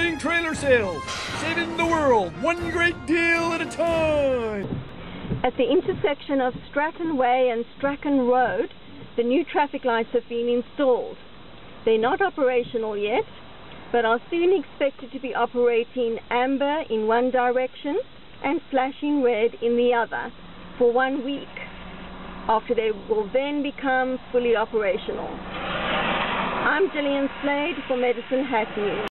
Celebrating trailer sales, saving the world, one great deal at a time. At the intersection of Stratton Way and Strachan Road, the new traffic lights have been installed. They're not operational yet, but are soon expected to be operating amber in one direction and flashing red in the other for 1 week, after they will then become fully operational. I'm Gillian Slade for Medicine Hat News.